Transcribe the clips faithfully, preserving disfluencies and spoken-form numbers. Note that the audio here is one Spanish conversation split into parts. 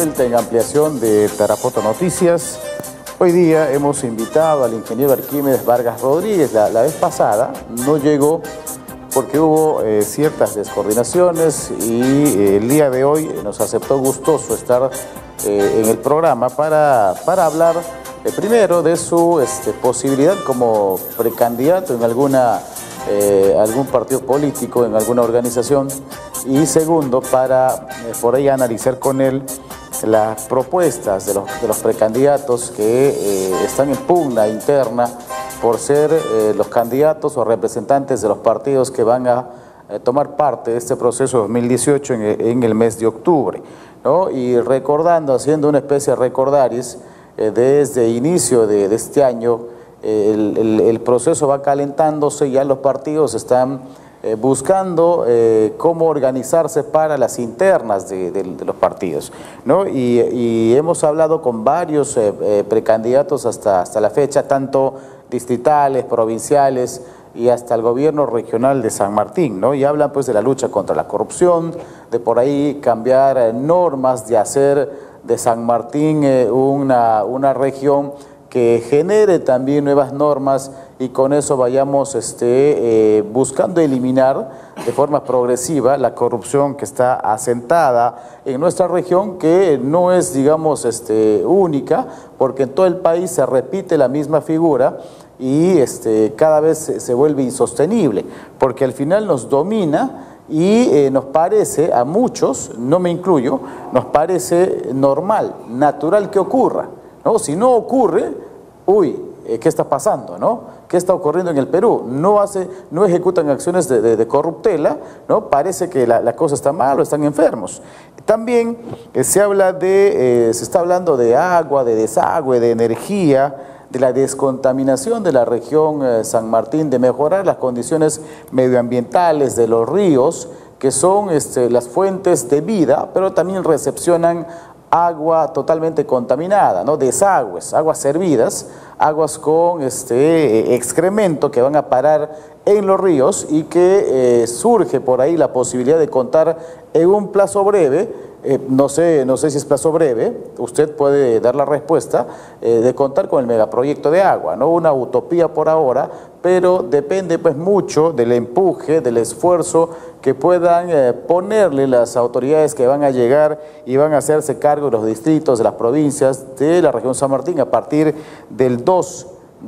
vuelta en ampliación de Tarapoto Noticias. Hoy día hemos invitado al ingeniero Arquímedes Vargas Rodríguez. La, la vez pasada no llegó porque hubo eh, ciertas descoordinaciones y eh, el día de hoy nos aceptó gustoso estar eh, en el programa para, para hablar eh, primero de su este, posibilidad como precandidato en alguna, eh, algún partido político, en alguna organización, y segundo para eh, por ahí analizar con él las propuestas de los, de los precandidatos que eh, están en pugna interna por ser eh, los candidatos o representantes de los partidos que van a eh, tomar parte de este proceso dos mil dieciocho en, en el mes de octubre, ¿no? Y recordando, haciendo una especie de recordaris, eh, desde inicio de, de este año, eh, el, el, el proceso va calentándose, ya los partidos están Eh, buscando eh, cómo organizarse para las internas de, de, de los partidos, ¿no? Y, y hemos hablado con varios eh, eh, precandidatos hasta, hasta la fecha, tanto distritales, provinciales y hasta el gobierno regional de San Martín, ¿no? Y hablan pues de la lucha contra la corrupción, de por ahí cambiar eh, normas, de hacer de San Martín eh, una, una región que genere también nuevas normas y con eso vayamos este, eh, buscando eliminar de forma progresiva la corrupción que está asentada en nuestra región, que no es, digamos, este, única, porque en todo el país se repite la misma figura y este, cada vez se, se vuelve insostenible, porque al final nos domina y eh, nos parece, a muchos, no me incluyo, nos parece normal, natural que ocurra, ¿no? Si no ocurre, uy, ¿qué está pasando, no? ¿Qué está ocurriendo en el Perú? No hace, no ejecutan acciones de, de, de corruptela, ¿no? Parece que la, la cosa está mal o están enfermos. También eh, se habla de, eh, se está hablando de agua, de desagüe, de energía, de la descontaminación de la región eh, San Martín, de mejorar las condiciones medioambientales de los ríos, que son este, las fuentes de vida, pero también recepcionan agua totalmente contaminada, ¿no? Desagües, aguas servidas, aguas con este excremento que van a parar en los ríos y que eh, surge por ahí la posibilidad de contar en un plazo breve, eh, no sé, no sé si es plazo breve, usted puede dar la respuesta, eh, de contar con el megaproyecto de agua, ¿no? Una utopía por ahora, pero depende pues mucho del empuje, del esfuerzo que puedan eh, ponerle las autoridades que van a llegar y van a hacerse cargo de los distritos, de las provincias de la región San Martín a partir del dos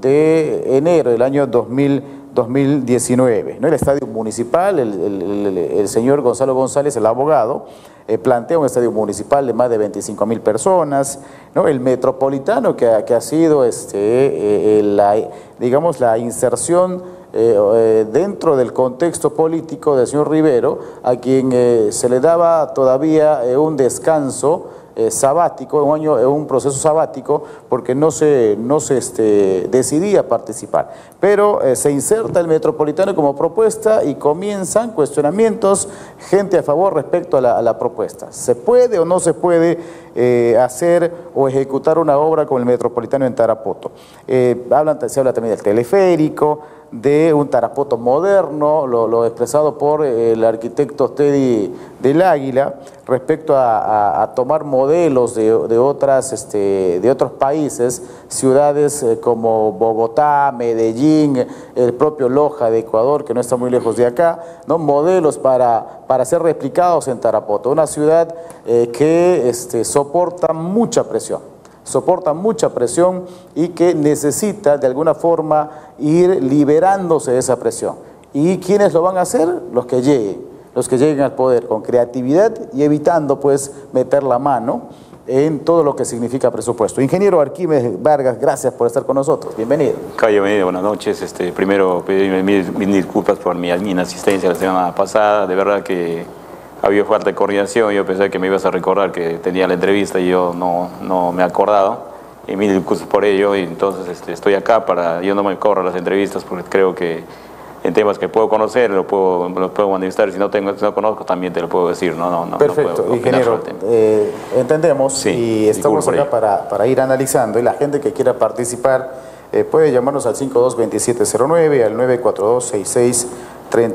de enero del año dos mil diecinueve, ¿no? El estadio municipal, el, el, el, el señor Gonzalo González, el abogado, eh, plantea un estadio municipal de más de veinticinco mil personas, ¿no? El metropolitano que, que ha sido este, eh, la, digamos, la inserción eh, eh, dentro del contexto político del señor Rivero, a quien eh, se le daba todavía eh, un descanso Eh, sabático, un año, eh, un proceso sabático, porque no se, no se este, decidía participar. Pero eh, se inserta el metropolitano como propuesta y comienzan cuestionamientos, gente a favor respecto a la, a la propuesta. ¿Se puede o no se puede eh, hacer o ejecutar una obra con el metropolitano en Tarapoto? Eh, hablan, se habla también del teleférico, de un Tarapoto moderno, lo, lo expresado por el arquitecto Teddy del Águila, respecto a, a, a tomar modelos de, de, otras, este, de otros países, ciudades eh, como Bogotá, Medellín, el propio Loja de Ecuador, que no está muy lejos de acá, ¿no? Modelos para, para ser replicados en Tarapoto, una ciudad eh, que este, soporta mucha presión. soporta mucha presión y que necesita de alguna forma ir liberándose de esa presión. ¿Y quiénes lo van a hacer? Los que lleguen, los que lleguen al poder con creatividad y evitando pues meter la mano en todo lo que significa presupuesto. Ingeniero Arquímedes Vargas, gracias por estar con nosotros. Bienvenido. Cayo, buenas noches. Este, primero pedirme mil, mil disculpas por mi inasistencia la semana pasada. De verdad que había falta de coordinación. Yo pensé que me ibas a recordar que tenía la entrevista y yo no, no me he acordado. Y mil disculpas por ello. Y entonces este, estoy acá para... Yo no me corro las entrevistas porque creo que en temas que puedo conocer lo puedo, lo puedo manifestar. Si no, tengo, si no conozco también te lo puedo decir. No, no, no, Perfecto, no puedo ingeniero. Eh, entendemos sí, y estamos acá para, para ir analizando. Y la gente que quiera participar eh, puede llamarnos al cinco dos dos siete cero nueve, al nueve cuatro dos seis seis tres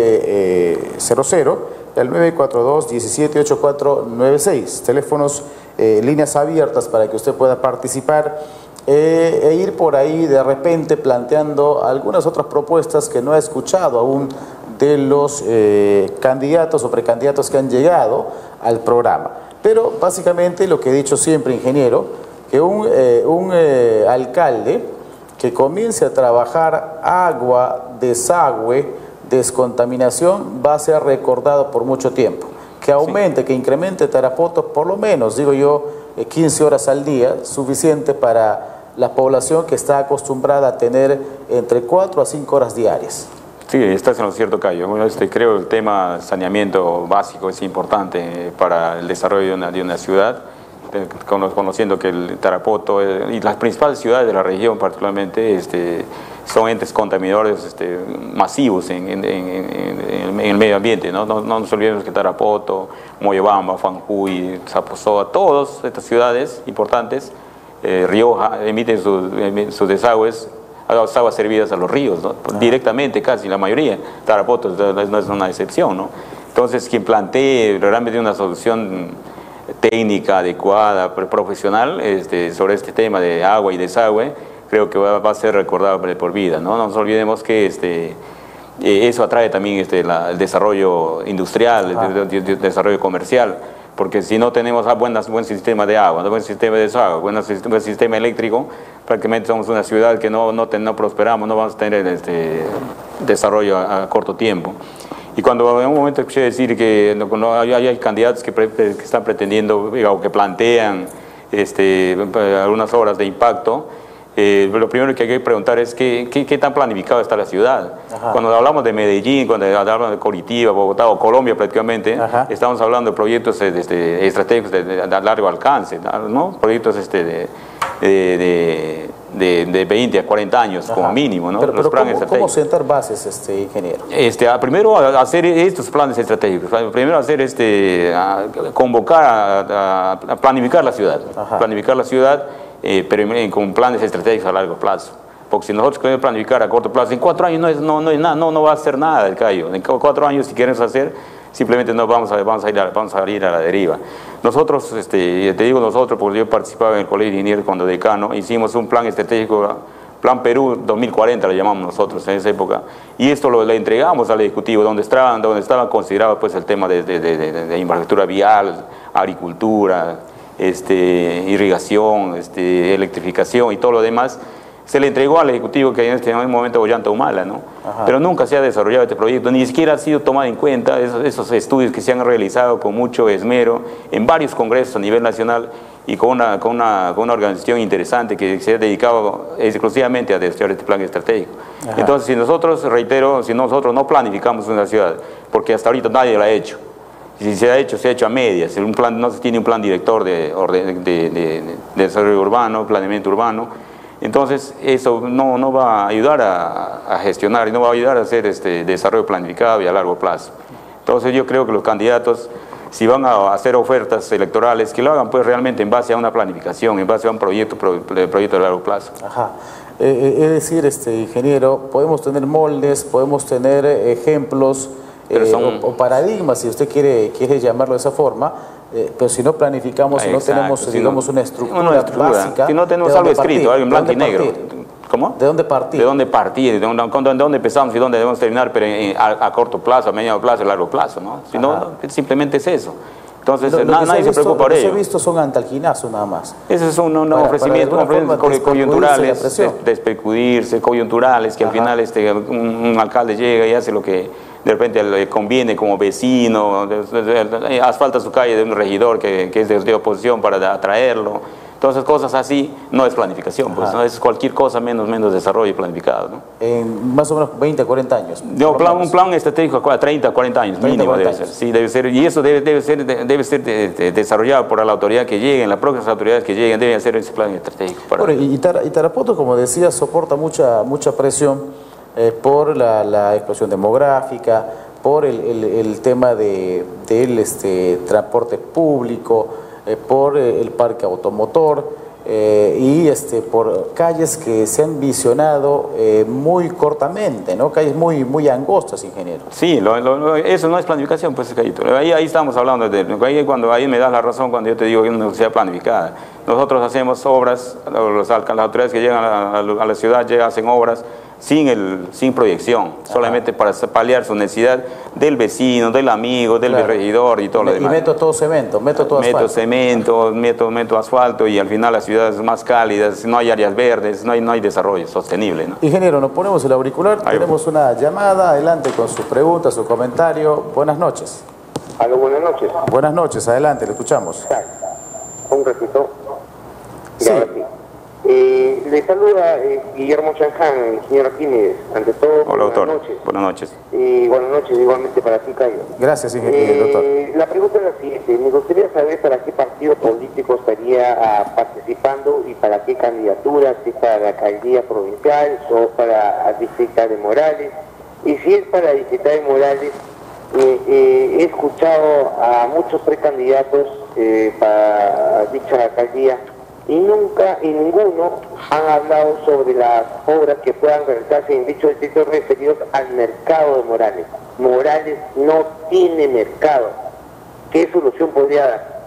nueve cero cero. Al nueve cuatro dos uno siete ocho cuatro nueve seis, teléfonos eh, líneas abiertas para que usted pueda participar eh, e ir por ahí de repente planteando algunas otras propuestas que no he escuchado aún de los eh, candidatos o precandidatos que han llegado al programa. Pero básicamente lo que he dicho siempre, ingeniero, que un, eh, un eh, alcalde que comience a trabajar agua, desagüe, descontaminación, va a ser recordado por mucho tiempo. Que aumente, sí. que incremente Tarapoto por lo menos, digo yo, eh, quince horas al día, suficiente para la población que está acostumbrada a tener entre cuatro a cinco horas diarias. Sí, estás en lo cierto, Cayo. Bueno, este, creo que el tema saneamiento básico es importante para el desarrollo de una, de una ciudad, eh, conociendo que el Tarapoto eh, y las principales ciudades de la región particularmente este, son entes contaminadores este, masivos en, en, en, en el medio ambiente. ¿no? No, no nos olvidemos que Tarapoto, Moyobamba, Fanjuy, Zaposoa, todas estas ciudades importantes, eh, Rioja, emiten sus, emiten sus desagües, aguas servidas a los ríos, ¿no? ah. directamente casi la mayoría. Tarapoto no es una excepción, ¿no? Entonces quien plantee realmente una solución técnica adecuada, profesional este, sobre este tema de agua y desagüe, creo que va, va a ser recordado por vida, ¿no? No nos olvidemos que este, eso atrae también este, la, el desarrollo industrial, ah. el, el, el desarrollo comercial, porque si no tenemos un buen, buen sistema de agua, un buen sistema de desagüe, buen sistema, buen sistema eléctrico, prácticamente somos una ciudad que no, no, no prosperamos, no vamos a tener este desarrollo a, a corto tiempo. Y cuando en un momento escuché decir que no, no, hay, hay candidatos que, pre, que están pretendiendo o que plantean este, algunas obras de impacto, eh, lo primero que hay que preguntar es qué, qué, qué tan planificada está la ciudad. Ajá. Cuando hablamos de Medellín, cuando hablamos de Curitiba, Bogotá o Colombia prácticamente, Ajá. estamos hablando de proyectos este, estratégicos de, de, de largo alcance, ¿no? Proyectos este, de, de, de, de veinte a cuarenta años Ajá. como mínimo, ¿no? Pero, pero ¿cómo, ¿cómo sentar bases, este ingeniero? Este, a, primero a hacer estos planes estratégicos, primero hacer este, a convocar, a, a planificar la ciudad, Ajá. planificar la ciudad, eh, pero con planes estratégicos a largo plazo. Porque si nosotros queremos planificar a corto plazo, en cuatro años no, es, no, no, es nada, no, no va a hacer nada el Cayo. En cuatro años si queremos hacer, simplemente no vamos a, vamos a, ir, a, vamos a ir a la deriva. Nosotros, este, te digo nosotros, porque yo participaba en el Colegio de Ingenieros cuando decano, hicimos un plan estratégico, Plan Perú dos mil cuarenta lo llamamos nosotros en esa época, y esto lo le entregamos al Ejecutivo, donde estaban, donde estaba considerado pues, el tema de, de, de, de, de infraestructura vial, agricultura, este, irrigación, este, electrificación y todo lo demás. Se le entregó al Ejecutivo que en este momento Ollanta Humala, ¿no? Ajá. Pero nunca se ha desarrollado este proyecto, ni siquiera ha sido tomado en cuenta esos, esos estudios que se han realizado con mucho esmero en varios congresos a nivel nacional y con una, con una, con una organización interesante que se ha dedicado exclusivamente a desarrollar este plan estratégico. Ajá. Entonces, si nosotros, reitero, si nosotros no planificamos una ciudad, porque hasta ahorita nadie lo ha hecho, si se ha hecho, se ha hecho a medias, un plan, no se tiene un plan director de, de, de, de, de desarrollo urbano, planeamiento urbano, entonces eso no, no va a ayudar a, a gestionar y no va a ayudar a hacer este desarrollo planificado y a largo plazo. Entonces yo creo que los candidatos, si van a hacer ofertas electorales, que lo hagan pues realmente en base a una planificación, en base a un proyecto, pro, proyecto de largo plazo. Ajá. Eh, es decir, este ingeniero, podemos tener moldes, podemos tener ejemplos eh, son... o, o paradigmas, si usted quiere, quiere llamarlo de esa forma, Eh, pero si no planificamos, si no tenemos, si digamos, no, una, estructura una estructura básica, si no tenemos algo escrito, algo en blanco y negro. Partir? ¿Cómo? ¿De dónde partir? ¿De dónde partir? ¿De dónde, de dónde empezamos y dónde debemos terminar? Pero en, a, a corto plazo, a mediano plazo, a largo plazo, ¿no? Si no, simplemente es eso. Entonces, lo, lo na, nadie se, visto, preocupa por ello. Lo que he visto son antalginazos nada más. Esos son unos para, ofrecimientos, para ofrecimientos coyunturales, despercudirse, coyunturales, que Ajá. al final este, un, un alcalde llega y hace lo que de repente le conviene como vecino, asfalta su calle de un regidor que, que es de, de oposición para atraerlo. Entonces, cosas así no es planificación, pues, no es cualquier cosa menos, menos desarrollo planificado, ¿no? En más o menos veinte, cuarenta años. No, plan, un plan estratégico a treinta, cuarenta años mínimo debe ser. Sí, debe ser. Y eso debe, debe ser, debe ser de, de, desarrollado por la autoridad que lleguen, las próximas autoridades que lleguen deben hacer ese plan estratégico. Para... Bueno, y, Tar y Tarapoto, como decía, soporta mucha, mucha presión eh, por la, la explosión demográfica, por el, el, el tema de, del este, transporte público, Eh, por eh, el parque automotor, eh, y este, por calles que se han visionado eh, muy cortamente, ¿no? Calles muy, muy angostas, ingeniero. Sí, lo, lo, lo, eso no es planificación, pues, Cayito. Ahí, ahí estamos hablando de, ahí, cuando, ahí me das la razón cuando yo te digo que no sea planificada. Nosotros hacemos obras, los, las autoridades que llegan a, a, a la ciudad llegan, hacen obras sin, el, sin proyección, Ajá. solamente para paliar su necesidad del vecino, del amigo, del claro. regidor y todo lo y demás. Y meto todo cemento, meto todo meto asfalto. cemento, meto, meto asfalto y al final las ciudades más cálidas, no hay áreas verdes, no hay, no hay desarrollo sostenible, ¿no? Ingeniero, nos ponemos el auricular, ahí tenemos va. una llamada, adelante con su pregunta, su comentario. Buenas noches. Aló, buenas noches. Buenas noches, adelante, le escuchamos. Un ratito. Sí. Eh, le saluda eh, Guillermo Chanján, ingeniero Arquímedes. Ante todo, hola, doctor. Buenas noches. Buenas noches. Y buenas noches igualmente para ti, Cayo. Gracias, ingeniero, eh, doctor. La pregunta es la siguiente. Me gustaría saber para qué partido político estaría uh, participando y para qué candidatura, si es para la alcaldía provincial o para distrito de Morales. Y si es para distrito de Morales, eh, eh, he escuchado a muchos precandidatos eh, para dicha alcaldía y nunca y ninguno han hablado sobre las obras que puedan realizarse en dicho distrito referidos al mercado de Morales. Morales no tiene mercado. ¿Qué solución podría dar?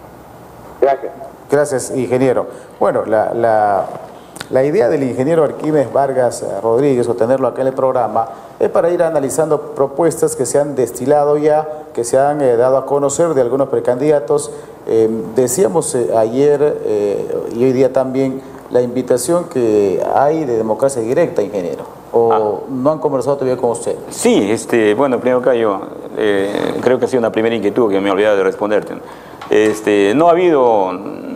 Gracias. Gracias, ingeniero. Bueno, la, la, la idea del ingeniero Arquímedes Vargas Rodríguez, o tenerlo acá en el programa, es para ir analizando propuestas que se han destilado ya, que se han eh, dado a conocer de algunos precandidatos. Eh, decíamos eh, ayer eh, y hoy día también la invitación que hay de democracia directa, ingeniero. ¿O ah. no han conversado todavía con usted? Sí, este, bueno, primero que yo eh, creo que ha sido una primera inquietud que me he olvidado de responderte. Este, no ha habido,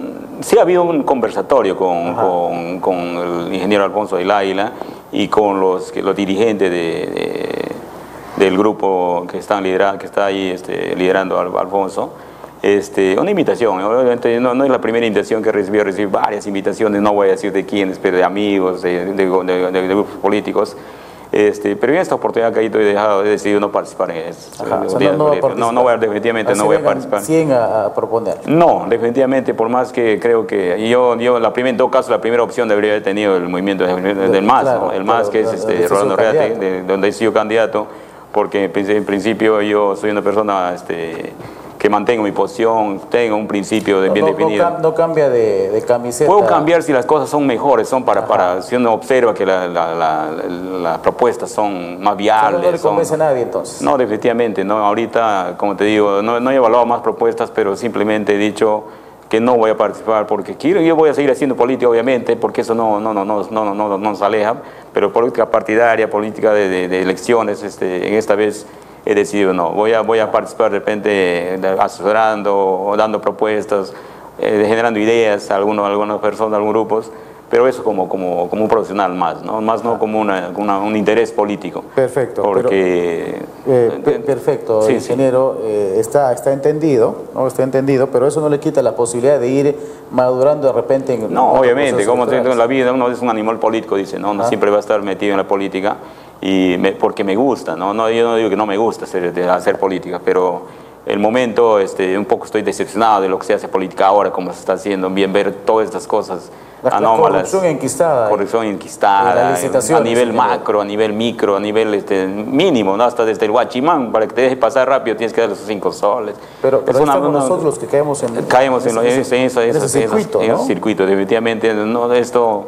sí ha habido un conversatorio con, con, con el ingeniero Alfonso del Águila y con los, los dirigentes de, de, del grupo que, están liderando, que está ahí este, liderando a Alfonso. Este, una invitación, obviamente no, no es la primera invitación que recibí, recibí varias invitaciones, no voy a decir de quiénes, pero de amigos, de, de, de, de, de grupos políticos. Este, pero en esta oportunidad que he dejado, he decidido no participar en eso. Ajá, o sea, no, no, va a participar. no, no voy a, definitivamente Así no voy a participar. cien a, a proponer. No, definitivamente, por más que creo que yo, yo la primera, en todo caso, la primera opción debería haber tenido el movimiento del, del MAS, claro, ¿no? El claro, MAS, que es este, Rolando Reate, de, donde he sido candidato, porque en principio yo soy una persona este, que mantengo mi posición, tengo un principio de bien no, definido. No, no cambia de, de camiseta. Puedo cambiar si las cosas son mejores, son para, para si uno observa que las la, la, la, la propuestas son más viables. No le convence son, a nadie entonces. No, definitivamente, no. Ahorita, como te digo, no, no he evaluado más propuestas, pero simplemente he dicho que no voy a participar porque quiero, yo voy a seguir haciendo política, obviamente, porque eso no, no, no, no, no, no, no nos aleja, pero política partidaria, política de, de, de elecciones, este, en esta vez he decidido no, voy a, voy a participar de repente asesorando o dando propuestas, eh, generando ideas a algunos, algunas personas, algunos grupos, pero eso como, como, como un profesional más, ¿no? Más no como una, una, un interés político. Perfecto. Porque, pero, eh, per perfecto, sí, ingeniero, sí. Eh, está, está entendido, ¿no? Está entendido, pero eso no le quita la posibilidad de ir madurando de repente en... No, obviamente, como en la vida uno es un animal político, dice, ¿no? Uno ah. siempre va a estar metido en la política, y me, porque me gusta, ¿no? No, yo no digo que no me gusta hacer, hacer política, pero el momento, este, un poco estoy decepcionado de lo que se hace política ahora, como se está haciendo, bien ver todas estas cosas la, anómalas. La corrupción enquistada. Corrupción enquistada, a nivel macro, a nivel micro, a nivel este, mínimo, ¿no? Hasta desde el guachimán, para que te deje pasar rápido tienes que darle esos cinco soles. Pero, pero es una, una, nosotros los que caemos en, caemos en, en, ese, en, eso, en, ese esos, circuito, en ¿no? esos circuitos, definitivamente, no, esto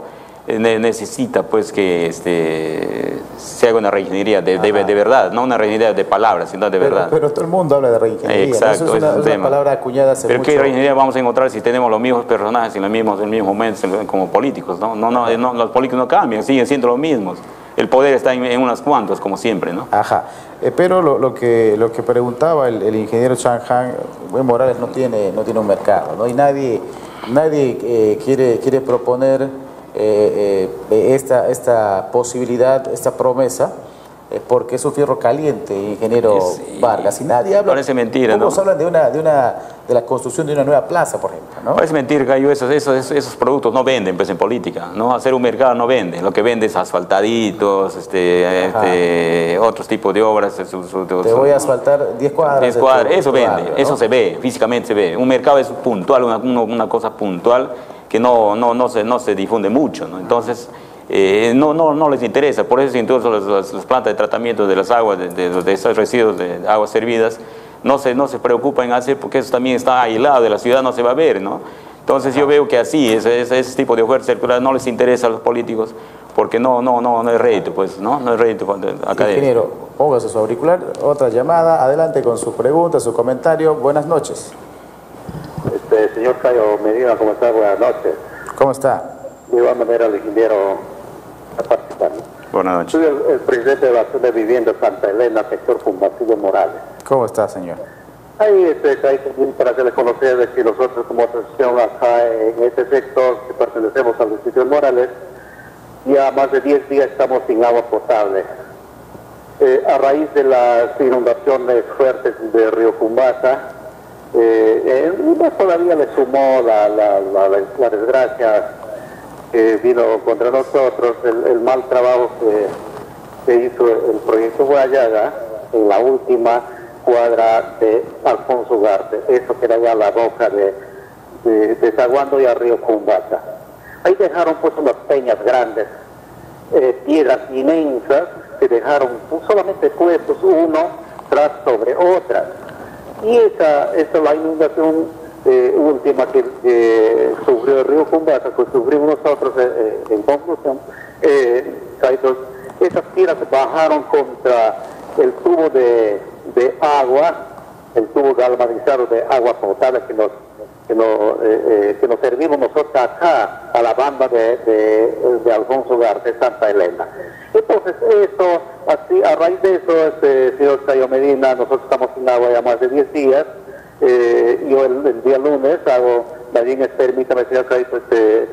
necesita pues que este, se haga una reingeniería de, de, de verdad, no una reingeniería de palabras, sino de verdad. Pero, pero todo el mundo habla de reingeniería. Exacto, ¿no? Eso es una, es un es una tema. palabra acuñada hace Pero mucho. ¿qué reingeniería vamos a encontrar si tenemos los mismos personajes en los mismos, en los mismos momentos como políticos? No, no, no, no, los políticos no cambian, siguen siendo los mismos. El poder está en, en unas cuantas, como siempre, ¿no? Ajá. Eh, pero lo, lo, que, lo que preguntaba el, el ingeniero Chanján, Morales no tiene, no tiene un mercado, ¿no? Y nadie, nadie eh, quiere, quiere proponer Eh, eh, esta, esta posibilidad, esta promesa, eh, porque es un fierro caliente, ingeniero sí, Vargas, y nadie habla. Parece mentira, ¿Cómo ¿no? se habla de una, de una, de la construcción de una nueva plaza, por ejemplo, ¿no? Parece mentira, Cayo, esos, esos, esos productos no venden, pues, en política, ¿no? Hacer un mercado no vende, lo que vende es asfaltaditos, este, este, otros tipos de obras. Su, su, Te su, voy a asfaltar diez cuadras. diez cuadras, eso vende, barrio, ¿no? eso se ve, físicamente se ve. Un mercado es puntual, una, una cosa puntual, que no, no, no, se, no se difunde mucho, ¿no? Entonces, eh, no, no, no les interesa. Por eso incluso las, las, las plantas de tratamiento de las aguas, de, de, de esos residuos de aguas servidas, no se, no se preocupan en hacer, porque eso también está aislado de la ciudad, no se va a ver, ¿no? Entonces yo veo que así, ese, ese, ese tipo de oferta circular no les interesa a los políticos, porque no, no, no, no es rédito, pues, ¿no? No es rédito académico. Ingeniero, póngase su auricular, otra llamada, adelante con su pregunta, su comentario. Buenas noches. Este, señor Cayo Medina, ¿cómo está? Buenas noches. ¿Cómo está? De igual manera, el ingeniero a participar. Buenas noches. Soy el, el presidente de la Asociación de Vivienda Santa Elena, sector Fumbacillo Morales. ¿Cómo está, señor? Ahí, este, ahí para hacerles conocer de que nosotros como asociación acá en este sector, que pertenecemos al distrito de Morales, ya más de diez días estamos sin agua potable. Eh, a raíz de las inundaciones fuertes de Río Cumbasa, eh, eh, todavía le sumó la, la, la, la desgracia que vino contra nosotros, el, el mal trabajo que, que hizo el proyecto Guayaga en la última cuadra de Alfonso Ugarte, eso que era ya la boca de, de, de Zaguando y a Río Cumbasa. Ahí dejaron pues unas peñas grandes, eh, piedras inmensas, que dejaron pues, solamente puestos uno tras sobre otras. Y esa, esa la inundación eh, última que eh, sufrió el Río Cumbasa, que sufrimos nosotros eh, en conclusión, eh, esas piedras bajaron contra el tubo de, de agua, el tubo galvanizado de agua potable que nos que nos, eh, eh, que nos servimos nosotros acá a la banda de, de, de Alfonso Ugarte, Santa Elena. Entonces, eso, así, a raíz de eso, este, señor Cayo Medina, nosotros estamos sin agua ya más de diez días. Eh, yo el, el día lunes hago, también permítame, señor Cayo, este,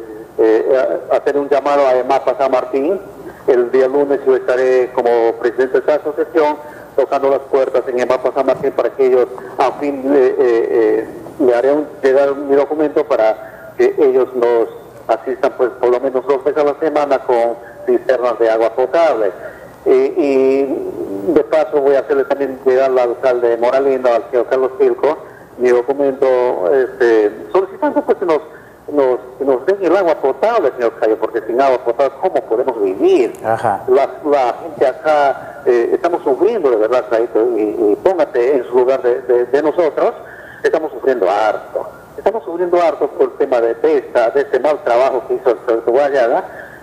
eh, hacer un llamado a EMAPA San Martín. El día lunes yo estaré como presidente de esta asociación tocando las puertas en EMAPA San Martín para que ellos, a fin de... Eh, eh, le haré un, llegar mi documento para que ellos nos asistan pues por lo menos dos veces a la semana con cisternas de agua potable. Y, y de paso voy a hacerle también llegar al alcalde de Moralina, al señor Carlos Pilco, mi documento este, solicitando pues que nos, nos, que nos den el agua potable, señor Cayo, porque sin agua potable, ¿cómo podemos vivir? Ajá. La, la gente acá, eh, estamos sufriendo de verdad, Cayo, y, y póngate en su lugar de, de, de nosotros. Estamos sufriendo harto, estamos sufriendo harto por el tema de esta, de este mal trabajo que hizo el proyecto Guayaga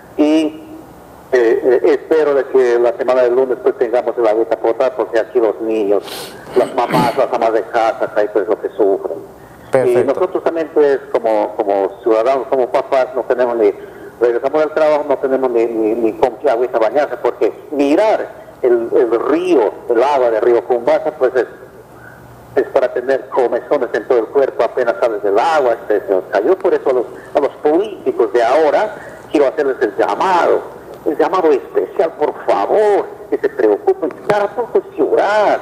y eh, eh, espero de que la semana del lunes pues tengamos el agüita potable porque aquí los niños, las mamás, las amas de casa, ahí pues lo que sufren. Perfecto. Y nosotros también pues como, como ciudadanos, como papás no tenemos ni, regresamos del trabajo no tenemos ni, ni, ni con qué agüita bañarse porque mirar el, el río, el agua del río Cumbasa pues es es para tener comezones en todo el cuerpo apenas sales del agua, este señor Cayo. Por eso a los, a los políticos de ahora quiero hacerles el llamado, el llamado especial, por favor, que se preocupen. Cada poco es ciudad,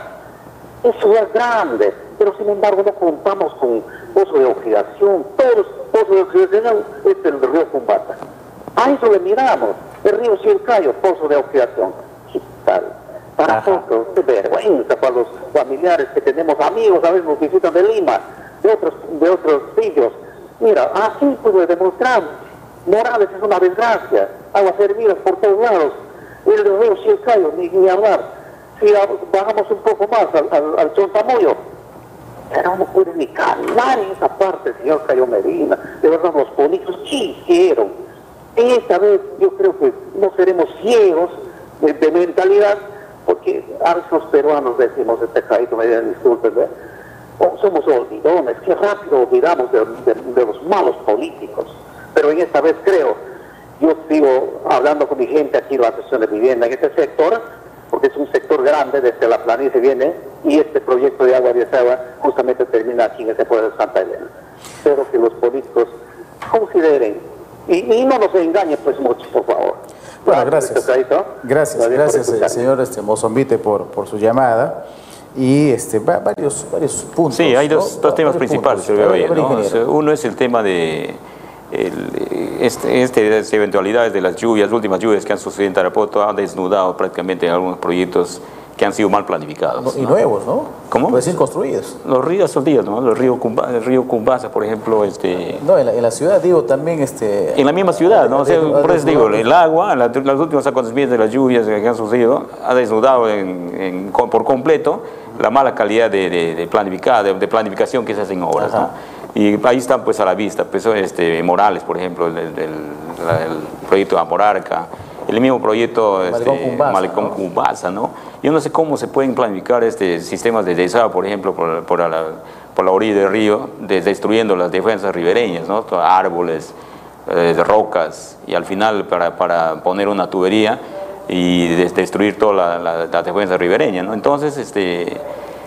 es ciudad grande, pero sin embargo no contamos con pozo de oxidación, todos pozos de oxidación es el río Cumbasa. A eso le miramos, el río Chilcayo, pozo de oxidación. ¿Qué tal? Para nosotros, qué vergüenza para los familiares que tenemos, amigos, a veces nos visitan de Lima, de otros, de otros sitios. Mira, así pues lo demostramos. Morales es una desgracia, aguas hervidas por todos lados. El río Chilcayo, ni, ni hablar. Si bajamos un poco más al, al, al Chontamoyo, pero no puede ni caminar en esa parte, señor Cayo Medina. De verdad, los políticos, ¿qué hicieron? Esta vez yo creo que no seremos ciegos de, de mentalidad, porque a veces los peruanos decimos, este Caíto, me disculpen, ¿eh? Oh, somos olvidones, que rápido olvidamos de, de, de los malos políticos. Pero en esta vez creo, yo sigo hablando con mi gente aquí en la Asociación de Vivienda, en este sector, porque es un sector grande, desde la planicie viene, y este proyecto de agua de agua justamente termina aquí en ese pueblo de Santa Elena. Espero que los políticos consideren, y, y no nos engañen pues mucho, por favor. Bueno, gracias. Gracias, gracias, señor este, Mozombite, por, por su llamada. Y este, varios, varios puntos. Sí, hay dos, ¿no? dos temas principales, yo veo ahí, ¿no? O sea, uno es el tema de el, este, este, eventualidades de las lluvias, las últimas lluvias que han sucedido en Tarapoto han desnudado prácticamente algunos proyectos que han sido mal planificados. Y ¿no? nuevos, ¿no? ¿Cómo? Recién construidos. Los ríos son días, ¿no? Los ríos Cumba, el río Cumbasa, por ejemplo, este... No, en la, en la ciudad, digo, también este... En la misma ciudad, ¿no? O sea, ha por eso digo, el agua, la, los últimos acontecimientos de las lluvias que han sucedido, ha desnudado en, en, por completo la mala calidad de, de, de, planificada, de, de planificación que se hacen obras, ¿no? Y ahí están pues a la vista, pues este, Morales, por ejemplo, el, el, el, el proyecto de Amorarca, el mismo proyecto este, Malecón Cumbasa, ¿no? Yo no sé cómo se pueden planificar este, sistemas de desagüe, por ejemplo, por, por, la, por la orilla del río, de, destruyendo las defensas ribereñas, ¿no? Árboles, eh, rocas, y al final para, para poner una tubería y des, destruir toda la, la, la defensa ribereña, ¿no? Entonces, este,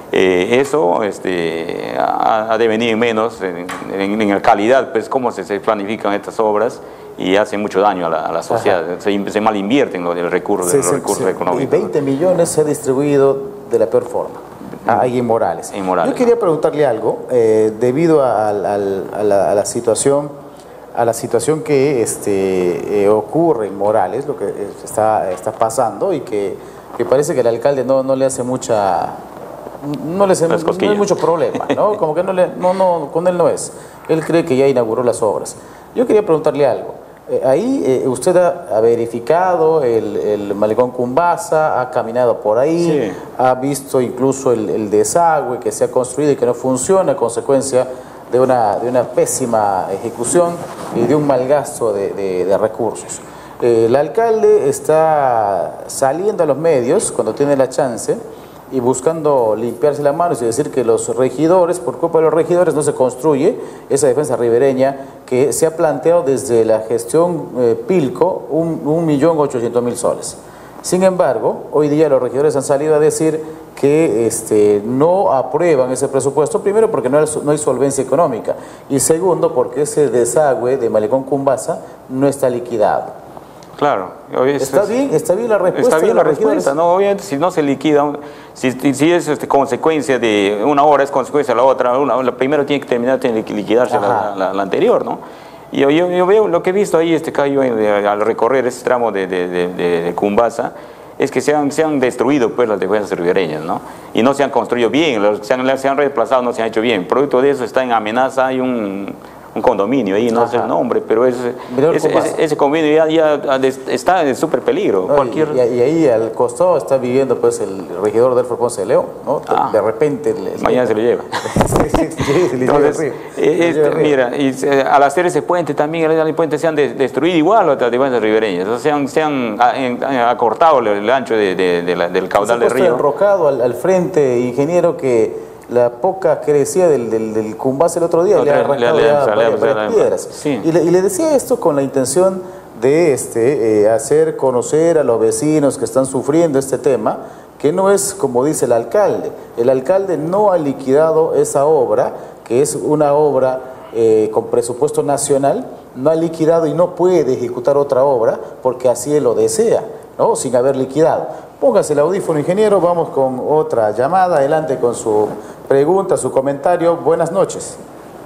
eh, eso este, ha, ha de venir menos en, en, en la calidad, pues cómo se, se planifican estas obras, y hace mucho daño a la, a la sociedad. Se, se mal invierten los recursos, sí, los sí, recursos sí. económicos. Y veinte millones se ha distribuido de la peor forma. Ahí en Morales. En Morales. Yo quería preguntarle algo, eh, debido a, a, a, a, la, a la situación, a la situación que este, eh, ocurre en Morales, lo que está, está pasando, y que, que parece que el alcalde no, no le hace mucha, no le hace no hay mucho problema, ¿no? Como que no le, no, no, con él no es. Él cree que ya inauguró las obras. Yo quería preguntarle algo. Eh, ahí eh, usted ha, ha verificado el, el Malecón Cumbasa, ha caminado por ahí, sí. Ha visto incluso el, el desagüe que se ha construido y que no funciona a consecuencia de una, de una pésima ejecución y de un mal gasto de, de, de recursos. Eh, el alcalde está saliendo a los medios cuando tiene la chance y buscando limpiarse las manos y decir que los regidores, por culpa de los regidores, no se construye esa defensa ribereña que se ha planteado desde la gestión eh, Pilco, un millón ochocientos mil soles. Sin embargo, hoy día los regidores han salido a decir que este, no aprueban ese presupuesto, primero porque no hay, no hay solvencia económica, y segundo porque ese desagüe de Malecón Cumbasa no está liquidado. Claro. Es, está bien, está bien la respuesta. Está bien la respuesta, no, obviamente si no se liquida, si, si es este, consecuencia de una obra, es consecuencia de la otra, una, la primero tiene que terminar, tiene que liquidarse la, la, la anterior, ¿no? Y yo, yo, yo veo lo que he visto ahí, este callo, al recorrer ese tramo de, de, de, de, de Cumbasa, es que se han, se han destruido pues las defensas ribereñas, ¿no? Y no se han construido bien, los, se, han, se han reemplazado, no se han hecho bien. Producto de eso está en amenaza, hay un... un condominio ahí, no sé el nombre, pero ese, ese, ese, ese condominio ya, ya está en súper peligro. No, cualquier... y, y ahí al costado está viviendo pues el regidor Delfo Ponce de León, ¿no? Ah, de repente... Le, mañana le... se lo lleva. sí, sí, sí, se Entonces, río, este, mira, y se, al hacer ese puente también, el puente se han de, destruido igual las defensas ribereñas, o sea, se han, se han, han, han acortado el, el ancho de, de, de la, del caudal del río. Enrocado al, al frente, ingeniero, que la poca que decía del, del, del Cumbasa el otro día, Otra, le ha arrancado le, le, ya varias, varias piedras. Sí. Y, le, y le decía esto con la intención de este, eh, hacer conocer a los vecinos que están sufriendo este tema, que no es como dice el alcalde. El alcalde no ha liquidado esa obra, que es una obra eh, con presupuesto nacional, no ha liquidado y no puede ejecutar otra obra porque así él lo desea, ¿no? Sin haber liquidado. Póngase el audífono, ingeniero, vamos con otra llamada. Adelante con su pregunta, su comentario. Buenas noches.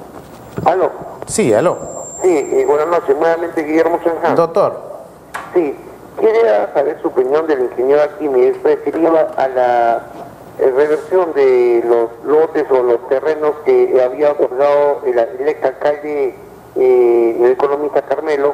¿Aló? Sí, aló. Sí, eh, buenas noches. Nuevamente Guillermo Sanján. Doctor. Sí, quería saber su opinión del ingeniero Arquímedes referido a la eh, reversión de los lotes o los terrenos que había otorgado el, el ex alcalde, eh, el economista Carmelo,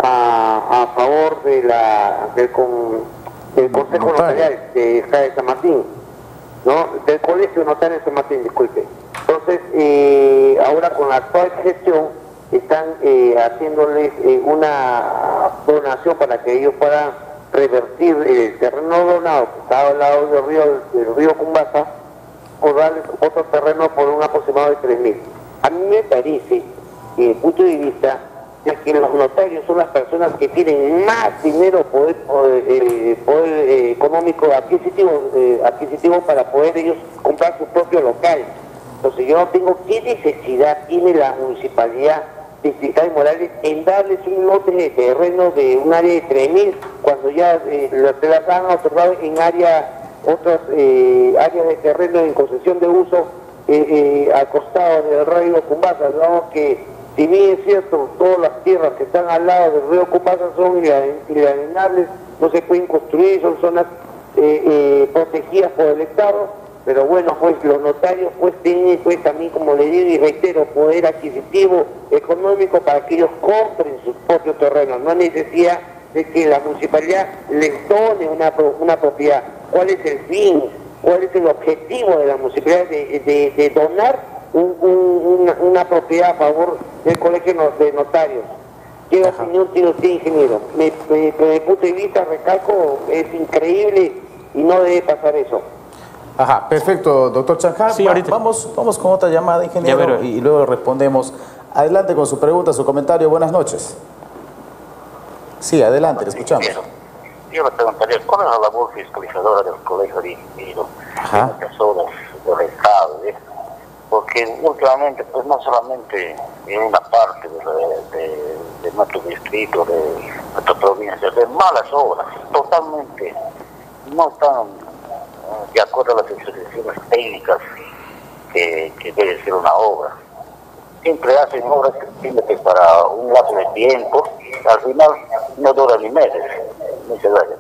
a, a favor de la del con, del Consejo Notarial de, de San Martín, ¿no? Del Colegio Notario de San Martín, disculpe. Entonces, eh, ahora con la actual gestión están eh, haciéndoles eh, una donación para que ellos puedan revertir el terreno donado que está al lado del río, del río Cumbasa, o darles otro terreno por un aproximado de tres mil. A mí me parece, desde el punto de vista, de que los notarios son las personas que tienen más dinero, poder, poder, eh, poder eh, económico adquisitivo, eh, adquisitivo para poder ellos comprar su propio local. Entonces yo no tengo qué necesidad tiene la municipalidad distrital de Morales en darles un lote de terreno de un área de tres mil cuando ya eh, se las han otorgado en área, otras eh, áreas de terreno en concesión de uso eh, eh, al costado del río Cumbasa, ¿no? Que si bien es cierto, todas las tierras que están al lado del río Cumbasa son inalienables, no se pueden construir, son zonas eh, eh, protegidas por el Estado, pero bueno, pues los notarios pues tienen pues también, como le digo y reitero, poder adquisitivo económico para que ellos compren sus propios terrenos. No hay necesidad de que la municipalidad les done una, una propiedad. ¿Cuál es el fin? ¿Cuál es el objetivo de la municipalidad de, de, de donar un, un, una, una propiedad a favor del colegio de notarios? ¿Qué Ajá. opinión tiene usted, ingeniero? Me, me, desde mi punto de vista, recalco, es increíble y no debe pasar eso. Ajá, perfecto, doctor Chanján. Sí, ahorita. Vamos, vamos con otra llamada, ingeniero, y, y luego respondemos. Adelante con su pregunta, su comentario. Buenas noches. Sí, adelante, le escuchamos. Yo le preguntaría, ¿cuál es la labor fiscalizadora del Colegio de Ingenieros en estas obras del Estado? ¿eh? Porque últimamente, pues no solamente en una parte de, de, de, de nuestro distrito, de nuestra provincia, de malas obras, totalmente no están de acuerdo a las especificaciones técnicas que, que debe ser una obra. Siempre hacen obras que que para un lapso de tiempo, al final no duran ni meses. Muchas gracias.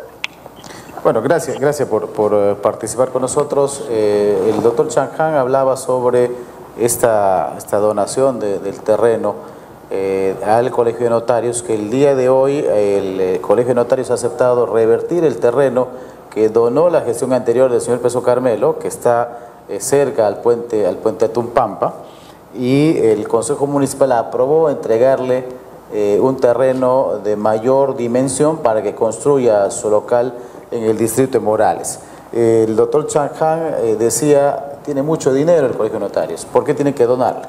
Bueno, gracias, gracias por, por uh, participar con nosotros. Eh, el doctor Chanján hablaba sobre esta, esta donación de, del terreno eh, al Colegio de Notarios, que el día de hoy el, el Colegio de Notarios ha aceptado revertir el terreno que donó la gestión anterior del señor Peso Carmelo, que está eh, cerca al puente, al puente Atumpampa, y el Consejo Municipal aprobó entregarle eh, un terreno de mayor dimensión para que construya su local en el distrito de Morales. Eh, el doctor Chanján eh, decía, tiene mucho dinero el Colegio de Notarios, ¿por qué tiene que donarlo?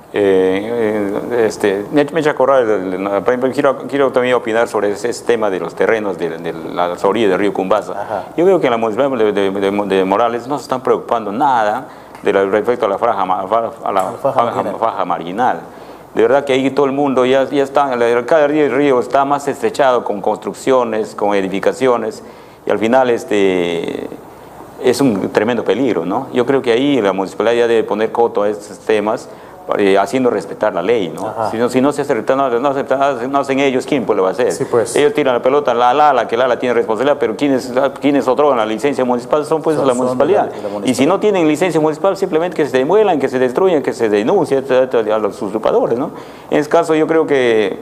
Eh, eh, este, me he hecho acordar, quiero, quiero también opinar sobre ese, ese tema de los terrenos de, de la orilla del río Cumbasa. Ajá. Yo veo que en la municipalidad de, de, de, de Morales no se están preocupando nada de la, respecto a la faja, a la faja, faja, marginal. faja marginal. De verdad que ahí todo el mundo ya, ya está, cada día el río está más estrechado con construcciones, con edificaciones, y al final este, es un tremendo peligro, ¿no? Yo creo que ahí la municipalidad ya debe poner coto a estos temas, Eh, haciendo respetar la ley, ¿no? Si no, si no se acepta, no, no, acepta, no hacen ellos, ¿quién pues lo va a hacer? Sí, pues. Ellos tiran la pelota, la la, la que la, la tiene responsabilidad, pero quienes, quienes otorgan la licencia municipal son pues son, la, municipalidad. La, la municipalidad. Y si no tienen licencia municipal, simplemente que se demuelan, que se destruyan, que se denuncien a los usurpadores, ¿no? En este caso yo creo que,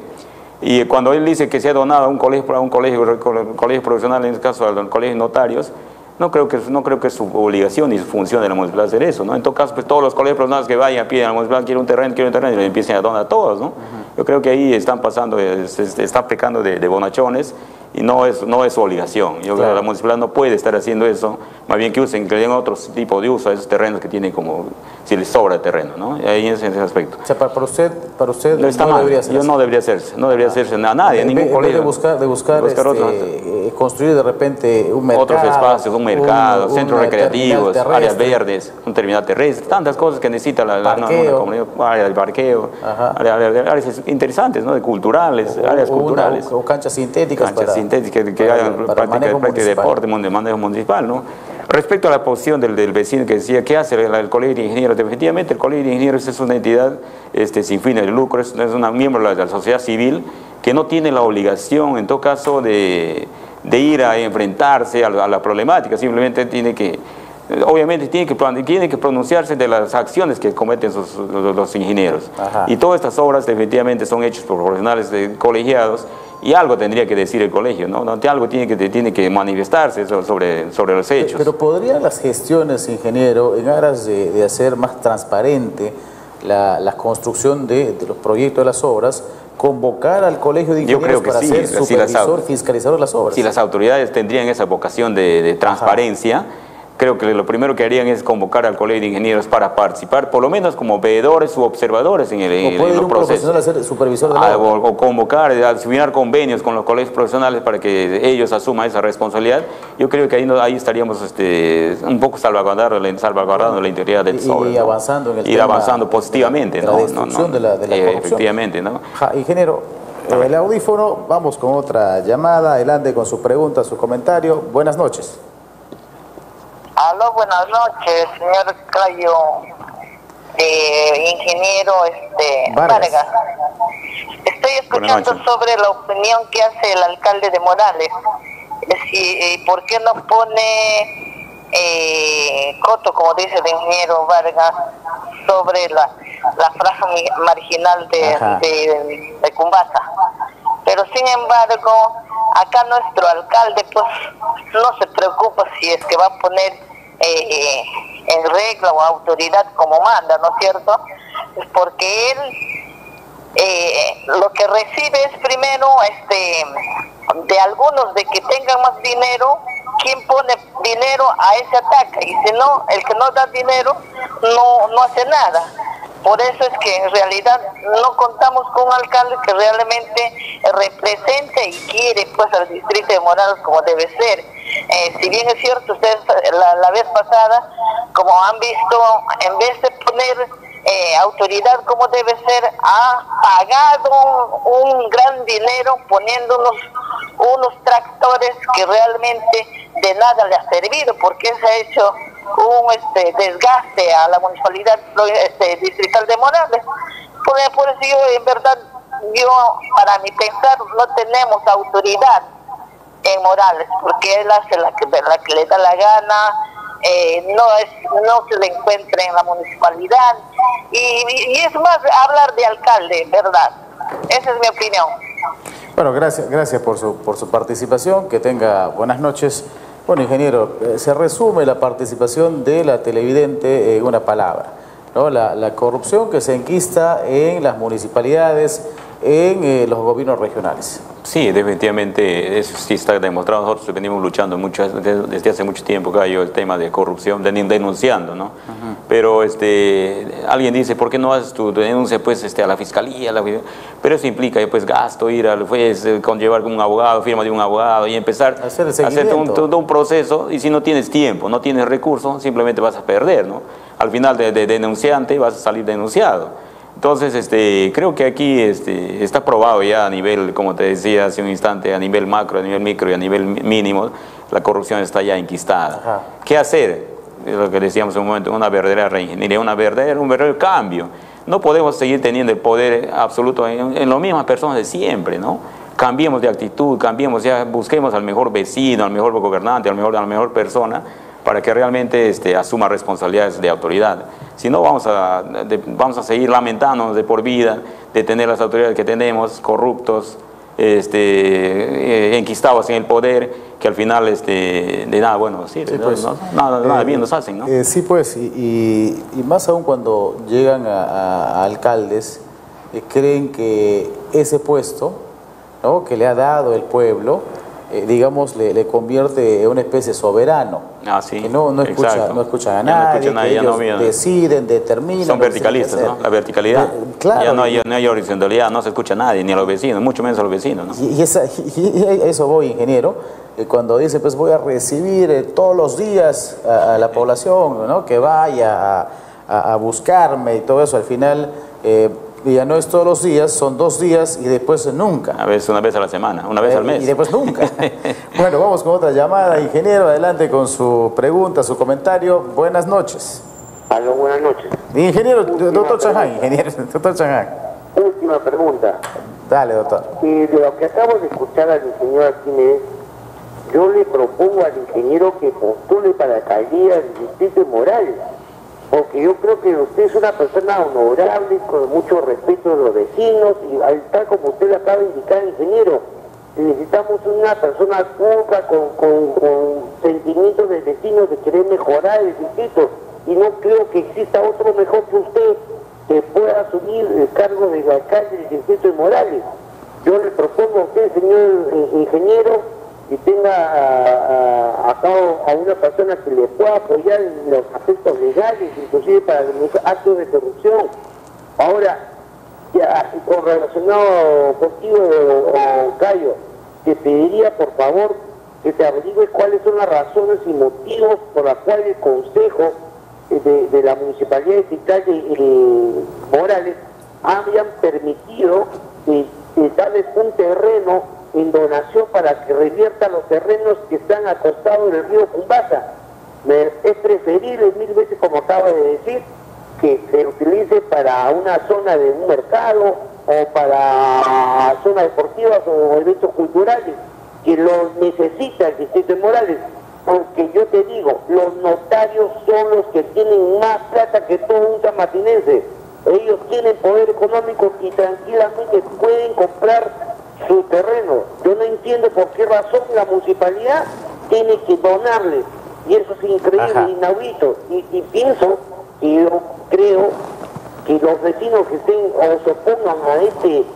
y cuando él dice que se ha donado a un colegio, a un colegio, colegio profesional, en este caso al colegio de notarios, No creo, que, no creo que es su obligación ni su función de la municipalidad hacer eso, ¿no? En todo caso, pues todos los colegios profesionales que vayan, piden a la municipalidad, quieren un terreno, quieren un terreno, y le empiecen a donar a todos, ¿no? Uh-huh. Yo creo que ahí están pasando, se, se está pecando de, de bonachones, y no es, no es su obligación. Yo claro. creo que la municipalidad no puede estar haciendo eso, más bien que usen, que le den otro tipo de uso a esos terrenos que tienen como, si les sobra terreno, ¿no? Y ahí en ese, en ese aspecto. O sea, para, para usted, para usted no, está no mal. debería hacerse. Yo no debería hacerse, no debería hacerse a nadie, a ningún colegio. De buscar, de buscar, buscar este, otro, construir de repente un mercado. Otros espacios, un mercado, un, centros recreativos, terrestre, áreas verdes, un terminal terrestre, tantas cosas que necesita la, la, parqueo. una comunidad, áreas de parqueo, áreas, áreas, áreas interesantes, ¿no? De culturales, o, áreas o culturales. Una, o canchas sintéticas. Canchas para, sintéticas que, que para, hagan para práctica, manejo práctica de deporte, de manejo municipal, ¿no? Respecto a la posición del, del vecino que decía, ¿qué hace el, el Colegio de Ingenieros? Efectivamente, el Colegio de Ingenieros es una entidad este, sin fines de lucro, es, es una miembro de la, de la sociedad civil que no tiene la obligación, en todo caso, de, de ir a enfrentarse a la, a la problemática, simplemente tiene que, obviamente tiene que, tiene que pronunciarse de las acciones que cometen sus, los, los ingenieros. Ajá. Y todas estas obras definitivamente son hechas por profesionales de, colegiados, y algo tendría que decir el colegio, ¿no? Algo tiene que, tiene que manifestarse sobre, sobre los hechos. Pero ¿podrían las gestiones, ingeniero, en aras de, de hacer más transparente la, la construcción de, de los proyectos de las obras, convocar al Colegio de Ingenieros para sí, ser supervisor, si fiscalizador de las obras? Si las autoridades tendrían esa vocación de, de transparencia, ajá, creo que lo primero que harían es convocar al Colegio de Ingenieros para participar, por lo menos como veedores u observadores en el, en, o puede en ir los un procesos. profesional a ser supervisor de la obra. O, o convocar, a firmar convenios con los colegios profesionales para que ellos asuman esa responsabilidad. Yo creo que ahí, no, ahí estaríamos este, un poco salvaguardando, salvaguardando la integridad del sobre. Y, y avanzando en el Ir tema avanzando positivamente, de la, ¿no? de la destrucción no, no, de la, de la eh, corrupción. Efectivamente, ¿no? Ja, ingeniero, eh, el audífono, vamos con otra llamada. Adelante con su pregunta, su comentario. Buenas noches. Aló, buenas noches, señor Cayo, eh, ingeniero este, Vargas. Vargas. Estoy escuchando sobre la opinión que hace el alcalde de Morales. si, ¿por qué no pone eh, coto, como dice el ingeniero Vargas, sobre la, la franja marginal de, de, de Cumbasa? Pero sin embargo, acá nuestro alcalde pues no se preocupa si es que va a poner eh, en regla o autoridad como manda, ¿no es cierto? Porque él eh, lo que recibe es primero este de algunos de que tengan más dinero, quien pone dinero a ese ataque, y si no, el que no da dinero no, no hace nada. Por eso es que en realidad no contamos con un alcalde que realmente represente y quiere pues al distrito de Morales como debe ser. Eh, si bien es cierto, ustedes la, la vez pasada, como han visto, en vez de poner eh, autoridad como debe ser, ha pagado un, un gran dinero poniendo unos, unos tractores que realmente de nada le ha servido, porque se ha hecho un este, desgaste a la municipalidad este, distrital de Morales. Por, por eso yo, en verdad, yo, para mi pensar, no tenemos autoridad en Morales, porque él hace la que, la que le da la gana, eh, no es no se le encuentra en la municipalidad, y, y es más hablar de alcalde, ¿verdad? Esa es mi opinión. Bueno, gracias, gracias por su, por su participación, que tenga buenas noches. Bueno, ingeniero, eh, se resume la participación de la televidente en una palabra, ¿no? La, la corrupción que se enquista en las municipalidades, en eh, los gobiernos regionales. Sí, definitivamente eso sí está demostrado. Nosotros venimos luchando mucho, desde hace mucho tiempo, Cayo, el tema de corrupción, denunciando, ¿no? Uh-huh. Pero este, alguien dice, ¿por qué no haces tu denuncia pues, este, a la fiscalía? A la... Pero eso implica pues, gasto, ir al juez, conllevar con un abogado, firma de un abogado y empezar a hacer todo un, todo un proceso. Y si no tienes tiempo, no tienes recursos, simplemente vas a perder, ¿no? Al final de, de denunciante vas a salir denunciado. Entonces, este, creo que aquí este, está probado ya a nivel, como te decía hace un instante, a nivel macro, a nivel micro y a nivel mínimo, la corrupción está ya enquistada. Ajá. ¿Qué hacer? Es lo que decíamos en un momento, una verdadera reingeniería, una verdadera, un verdadero cambio. No podemos seguir teniendo el poder absoluto en, en las mismas personas de siempre, ¿no? Cambiemos de actitud, cambiemos, ya busquemos al mejor vecino, al mejor gobernante, al mejor, a la mejor persona, para que realmente este, asuma responsabilidades de autoridad. Si no, vamos a, de, vamos a seguir lamentándonos de por vida de tener las autoridades que tenemos, corruptos, este, eh, enquistados en el poder, que al final este, de nada bueno sirve, sí, pues, ¿no? nada, nada eh, bien nos hacen, ¿no? Eh, sí, pues, y, y, y más aún cuando llegan a, a, a alcaldes, eh, creen que ese puesto, ¿no?, que le ha dado el pueblo, Eh, digamos, le, le convierte en una especie de soberano. Ah, sí, que no, no, escucha, no escucha a nadie, no escucha nadie, que ellos no, deciden, determinan. Son verticalistas, ¿no? La verticalidad. Eh, claro, ya no hay, no hay horizontalidad, no se escucha a nadie, ni a los vecinos, mucho menos a los vecinos, ¿no? Y, y, esa, y, y a eso voy, ingeniero, eh, cuando dice, pues voy a recibir eh, todos los días a, a la población, ¿no?, que vaya a, a, a buscarme y todo eso, al final... Eh, Y ya no es todos los días, son dos días y después nunca. A veces una vez a la semana, una vez eh, al mes. Y después nunca. Bueno, vamos con otra llamada. Ingeniero, adelante con su pregunta, su comentario. Buenas noches. Aló, buenas noches. Ingeniero, doctor Chaján, ingeniero, doctor Chaján. Última pregunta. Dale, doctor. Y de lo que acabo de escuchar al ingeniero Arquímedes, yo le propongo al ingeniero que postule para la alcaldía del distrito de Morales. Porque yo creo que usted es una persona honorable, con mucho respeto de los vecinos, y tal como usted le acaba de indicar, ingeniero, necesitamos una persona culta, con, con, con sentimientos de vecinos de querer mejorar el distrito, y no creo que exista otro mejor que usted que pueda asumir el cargo de alcalde del distrito de Morales. Yo le propongo a usted, señor ingeniero, que tenga a, a, a cabo a una persona que le pueda apoyar en los aspectos legales, inclusive para los actos de corrupción. Ahora, ya con relacionado contigo, o, Cayo, te pediría por favor que te averigües cuáles son las razones y motivos por las cuales el Consejo de, de la Municipalidad Distrital de eh, Morales habían permitido eh, eh, darles un terreno en donación para que revierta los terrenos que están acostados del río Cumbasa. Me, es preferible mil veces, como acaba de decir, que se utilice para una zona de un mercado o para zonas deportivas o eventos culturales. que los necesita el distrito de Morales, porque yo te digo, los notarios son los que tienen más plata que todo un sanmartinense. Ellos tienen poder económico y tranquilamente pueden comprar su terreno. Yo no entiendo por qué razón la municipalidad tiene que donarles, y eso es increíble, inaudito, y, y pienso, y yo creo que los vecinos que estén o se opongan a este eh,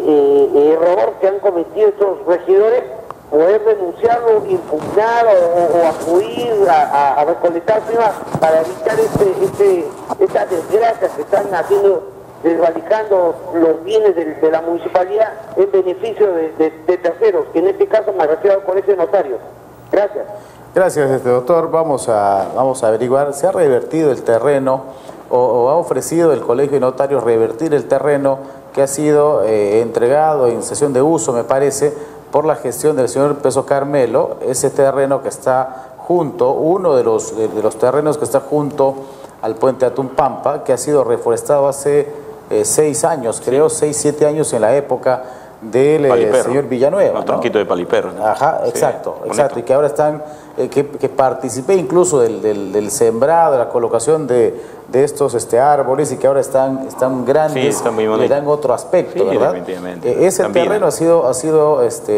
eh, error que han cometido estos regidores, poder denunciarlo, impugnar o, o acudir a, a, a recolectar firmas para evitar este, este, estas desgracias que están haciendo, desvalijando los bienes de, de la municipalidad en beneficio de, de, de terceros, que en este caso me refiero al colegio de notarios. Gracias. Gracias, este doctor. Vamos a, vamos a averiguar, ¿se ha revertido el terreno o, o ha ofrecido el colegio de notarios revertir el terreno que ha sido eh, entregado en sesión de uso, me parece, por la gestión del señor Peso Carmelo? Ese terreno que está junto, uno de los, de, de los terrenos que está junto al puente Atumpampa, que ha sido reforestado hace eh, seis años, creo, seis, siete años en la época del eh, señor Villanueva. Un tronquito, ¿no?, de paliperro, ¿no? Ajá, exacto, sí, exacto. bonito. Y que ahora están, eh, que, que participé incluso del, del, del sembrado, de la colocación de, de estos este, árboles, y que ahora están, están grandes, sí, están muy y le dan otro aspecto, sí, ¿verdad? Definitivamente. Eh, ese También, terreno ha sido, ha sido este,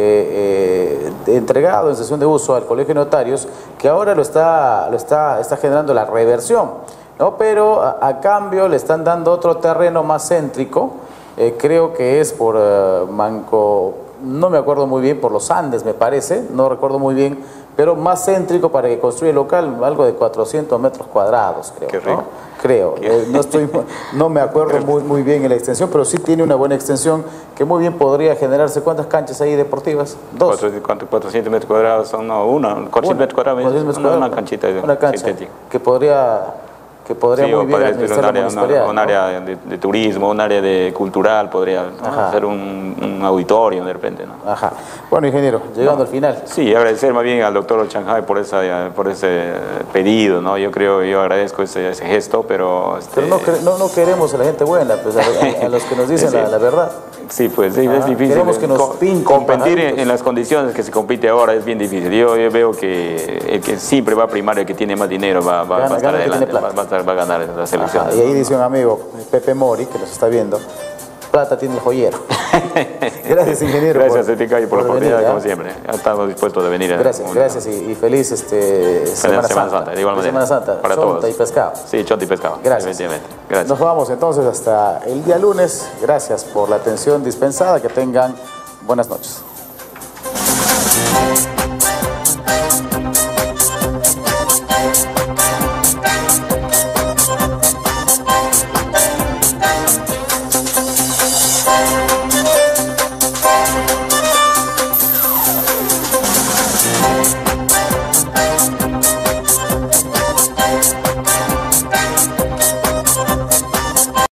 eh, entregado en sesión de uso al colegio de notarios, que ahora lo está, lo está, está generando la reversión, ¿no? Pero a, a cambio le están dando otro terreno más céntrico, eh, creo que es por uh, Manco, no me acuerdo muy bien, por los Andes me parece, no recuerdo muy bien, pero más céntrico para que construya el local, algo de cuatrocientos metros cuadrados, creo. Qué rico. ¿no? Creo, eh, no, estoy, no me acuerdo muy, muy bien en la extensión, pero sí tiene una buena extensión que muy bien podría generarse. ¿Cuántas canchas hay deportivas? Dos. cuatrocientos metros cuadrados son, no, una, cuatrocientos metros cuadrados, cuatrocientos metros una, cuadrados, una canchita de una cancha sintética. que podría, que podría Sí, muy o bien podría ser un administrar la área, municipalidad, una- un ¿no? área de, de turismo, un área de cultural, podría, ¿no?, hacer un, un auditorio de repente, ¿no? Ajá. Bueno, ingeniero, llegando No. al final. Sí, agradecer más bien al doctor Shanghai por, esa, por ese pedido, ¿no? Yo creo, yo agradezco ese, ese gesto, pero... Este, Pero no, no, no queremos a la gente buena, pues a, a, a los que nos dicen sí. la, la verdad. Sí, pues sí, Ajá. es difícil. Queremos que nos pinten competir en, pajaritos. en las condiciones que se compite ahora es bien difícil. Yo, yo veo que el que siempre va a primar, el que tiene más dinero va, va, Gana, va a estar gana el que adelante, tiene va, plata. va a estar- va a ganar las elecciones. Ajá. Y ahí dice un amigo, Pepe Mori, que nos está viendo, plata tiene el joyero. Gracias, ingeniero. Gracias, por, Etica, y por, por la oportunidad, venir, ¿eh? como siempre. Estamos dispuestos de venir. a Gracias, un- gracias y, y feliz este, Semana, Semana Santa. Santa, de igual Feliz manera. Semana Santa, Para chonta todos. y pescado. Sí, chonta y pescado. Gracias. Efectivamente. Gracias. Nos vamos entonces hasta el día lunes. Gracias por la atención dispensada. Que tengan buenas noches.